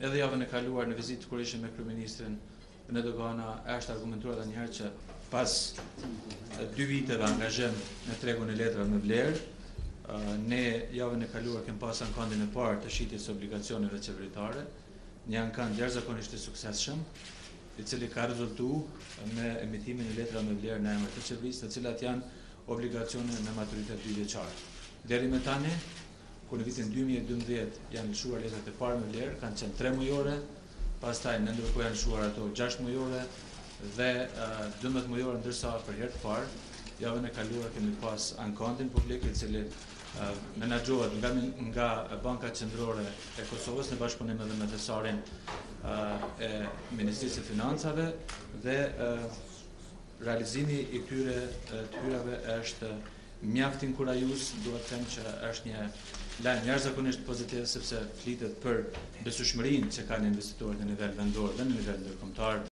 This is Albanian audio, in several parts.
Edhe javën e kaluar në vizitë kur ishim me kryeministrin në dogana, është argumentuar edhe një herë që pas 2 viteve angazhim në tregun e letrave me vlerë, ne javën e kaluar kemi pas ankondin e parë të shitjes së obligacioneve qeveritare, një ankond jashtëzakonisht i suksesshëm, i cili ka rezultuar me emitimin e letrave me vlerë në emër të qeverisë, të cilat janë obligacione me maturitet 2 vjeçar. Deri më tani, kur në vitin 2012 janë lëshuar letrat e parë me vlerë, kanë qenë 3 mujore, pastaj në ndërkohë janë lëshuar ato 6 mujore dhe 12 mujore, ndërsa për herë të parë javën e kaluar kemi pas ankondin publik i cili menaxhohet nga Banka Qendrore e Kosovës në bashkëpunim edhe me thesarin e Ministrisë së Financave dhe realizimi i këtyre të hyrave është mjaft inkurajues, duhet të them që është një lajm jashtëzakonisht pozitiv sepse flitet për besueshmërinë që kanë investitorët në nivel vendor dhe në nivel ndërkombëtar.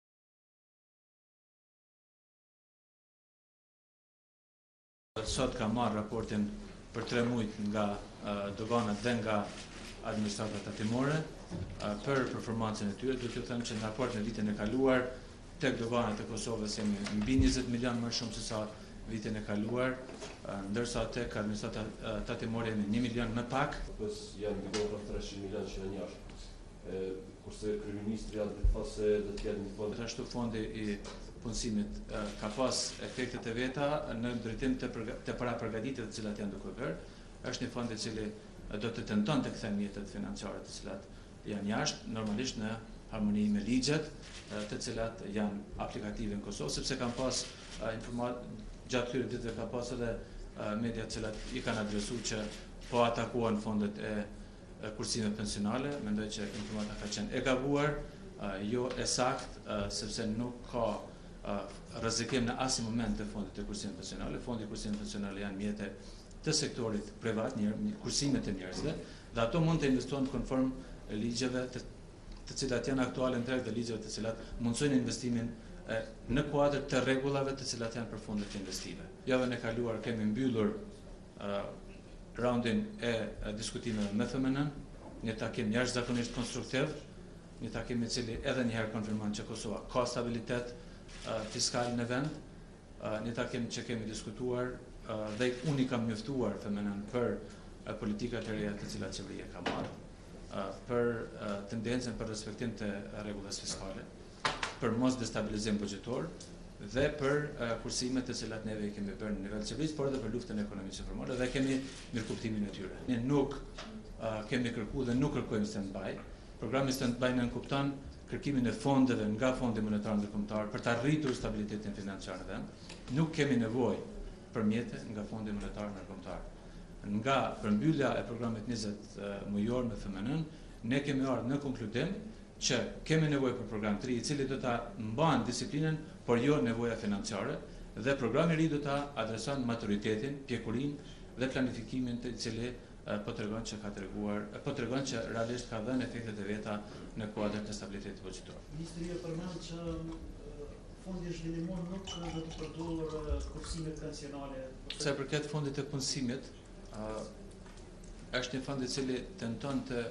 Sot ka marrë raportin për 3 muaj nga doganat dhe nga administrata tatimore për performancën e tyre. Duhet të them që në raport me vitin e kaluar tek doganat e Kosovës jemi mbi 20 milion më shumë se sa vitin e kaluar, ndërsa tek administrata tatimore jemi 1 milion më pak. Janë mbi 300 milion që janë jashtë. Kurse kryeministri janë thosë se do të ketë një fond. Ashtu fondi i punësimit ka pas efektet e veta në drejtim të para përgatitjeve të cilat janë duke bërë. Është një fond i cili do të tenton të kthen mjetet financiare të cilat janë jashtë, normalisht në harmoni me ligjet të cilat janë aplikative në Kosovë, sepse kanë pas gjatë këtyre ditëve ka pas edhe media të cilat i kanë adresuar që po atakuan fondet e kursimeve pensionale. Mendoj që informata ka qenë e gabuar, jo e saktë, sepse nuk ka rrezikim në asnjë moment të fondit të kursimeve pensionale. Fondi i kursimeve pensionale janë mjete të sektorit privat, kursimet e njerëzve, dhe ato mund të investohen konform ligjeve të cilat janë aktuale në treg dhe ligjeve të cilat mundsojnë investimin në kuadër të rregullave të cilat janë për fondet investive. Javën e kaluar kemi mbyllur raundin e diskutimeve me FMN-n, një takim jashtëzakonisht konstruktiv, një takim i cili edhe një herë konfirmon që Kosova ka stabilitet fiskal në vend, një takim që kemi diskutuar dhe unë i kam njoftuar FMN-n për politikat e reja të cilat qeveria ka marrë, për tendencën për respektim të rregullave fiskale, për mos destabilizim buxhetor dhe për kursimet të cilat neve i kemi bërë në nivel qeverisë, por edhe për luftën e ekonomisë formale dhe kemi mirëkuptimin e tyre. Ne nuk kemi kërkuar dhe nuk kërkojmë stand-by. Programi stand-by nënkupton kërkimin e fondeve nga Fondi Monetar Ndërkombëtar për të arritur stabilitetin financiar në vend. Nuk kemi nevojë për mjete nga Fondi Monetar Ndërkombëtar. Nga përmbyllja e programit 20 mujor me FMN-n, ne kemi ardhur në konkludim që kemi nevojë për program të ri i cili do ta mban disiplinën, por jo nevoja financiare, dhe programi i ri do ta adreson maturitetin, pjekurinë dhe planifikimin të cili po tregon që realisht ka dhënë efektet e veta në kuadër të stabilitetit buxhetor. Ministria përmend që fondi zhvillimor nuk do të përdorë kursimet pensionale. Sa i përket fondit të punësimit, është një fond i cili tenton të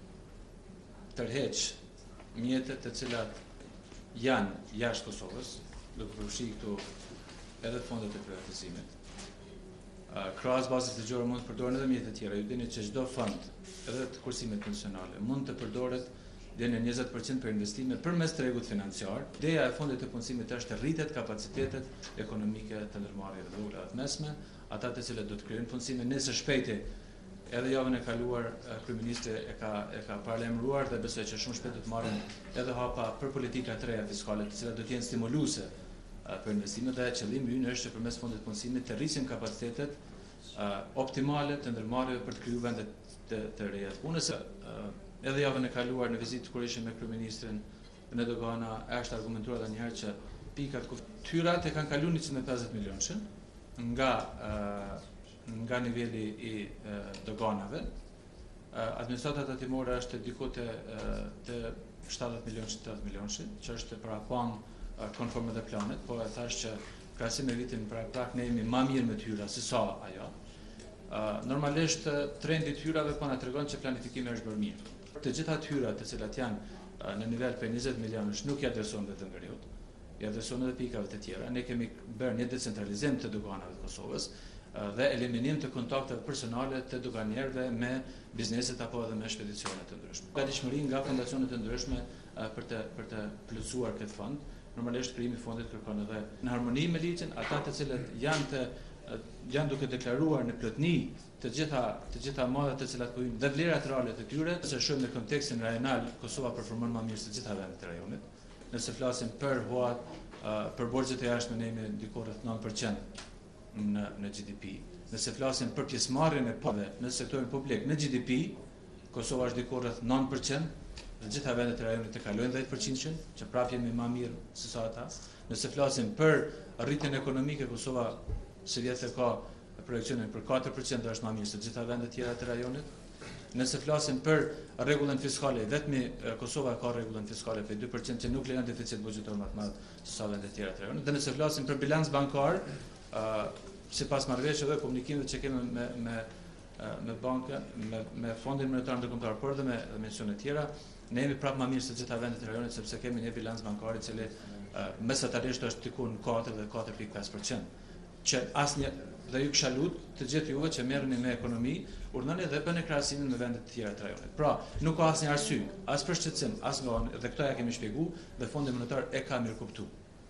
tërheq mjetet të cilat janë jashtë Kosovës, duke përfshirë këtu edhe fondet e privatizimit. Krahas bazës ligjore mund të përdoren edhe mjete të tjera. Ju dini që çdo fond, edhe të kursimeve pensionale, mund të përdoret deri në 20% për investime përmes tregut financiar. Ideja e fondit të punësimit është të rritet kapacitetet ekonomike të ndërmarrjeve të vogla të mesme, ata të cilët do të krijojnë punësime në së shpejti. Edhe javën e kaluar kryeministri e ka paralajmëruar dhe besoj që shumë shpejt do të marrin edhe hapa për politika të reja fiskale, të cilat do të jenë stimuluese për investimet, dhe qëllimi ynë është që përmes fondit të punësimit të rrisim kapacitetet optimale të ndërmarrjeve për të krijuar vende të reja të punës. Edhe javën e kaluar në vizitë kur ishim me kryeministrin në dogana, është argumentuar edhe një herë që pikat tyrat e kanë kaluar 150 milionëshën nga niveli i doganave. Administrata tatimore është diku të 70 milionëshë, që është para pang konforme dhe planet, po e thash që krahasim me vitin prak ne jemi më mirë me tyra se sa ajo. Normalisht trendi i tyrave po na tregon që planifikimi është bërë mirë. të gjitha të hyrat të cilat janë në nivel për 20 milionësh nuk i adresohen vetëm veriut, i adresohen edhe pikave të tjera. Ne kemi bërë një decentralizim të doganave të Kosovës dhe eliminim të kontakteve personale të doganierëve me bizneset apo edhe me shpedicione të ndryshme. Gatishmëri nga fondacionet të ndryshme për të plotësuar këtë fond. Normalisht krijimi i fondit kërkon edhe në harmoni me ligjin ata të cilët janë duke deklaruar në plotni të gjitha modat të cilat po hyjnë dhe vlerat reale të tyre, se shohim në kontekstin rajonal Kosova performon më mirë se gjitha vendet e rajonit. Nëse flasim për huat, për borxhet e jashtme ne jemi diku rreth 9% në GDP. Nëse flasim për pjesëmarrjen e pave në sektorin publik në GDP, Kosova është diku rreth 9%. Dhe gjitha vendet e rajonit të kalojnë 10%, që prapë jemi më mirë se sa ata. Nëse flasim për rritjen ekonomike, Kosova së vjetë ka projekcionin për 4%, është më mirë se gjitha vendet tjera të rajonit. Nëse flasim për rregullën fiskale, vetëm Kosova ka rregullën fiskale për 2% që nuk lejon deficit buxhetor më të madh se sa vendet tjera të rajonit. Dhe nëse flasim për bilanc bankar, sipas marrëveshjeve dhe komunikimeve që kemi me bankën, me Fondin Monetar Ndërkombëtar, por edhe me misione tjera, ne jemi prapë më mirë se gjitha vendet e rajonit sepse kemi një bilanc bankar i cili mesatarisht është diku në 4 dhe 4.5%. Që asnjë dhe ju kisha lut të gjithë juve që merreni me ekonomi, urdhëni dhe bëni krahasimin me vendet të tjera të rajonit. Pra, nuk ka asnjë arsye, as për shqetësim, as ngon, dhe këto ja kemi shpjeguar dhe Fondi Monetar e ka mirë kuptuar.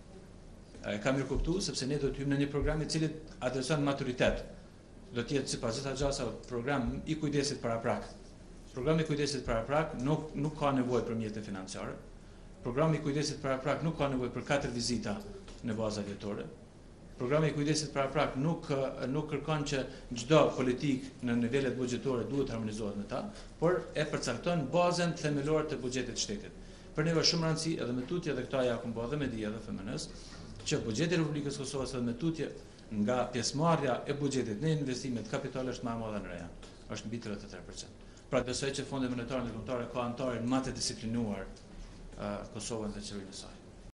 E ka mirë kuptuar sepse ne do të hyjmë në një program i cili adreson maturitet. Do të jetë sipas gjitha gjasa program i kujdesit paraprak. Programi i kujdesit paraprak nuk ka nevojë për mjete financiare. Programi i kujdesit paraprak nuk ka nevojë për 4 vizita në baza vjetore. Programi i kujdesit paraprak nuk kërkon që çdo politik në nivelet buxhetore duhet harmonizohet me ta, por e përcakton bazën themelore të buxhetit të shtetit. Për ne është shumë rëndësi edhe me tutje dhe këta ja kumbo edhe me dia dhe FMN-s, që buxheti i Republikës Kosovës edhe me tutje nga pjesëmarrja e buxhetit në investimet kapitale është më e madhe në rajon. Është mbi 33%. Pra besoj që Fondi Monetar Ndërkombëtar ka anëtarë më të disiplinuar Kosovën dhe qeverinë e saj.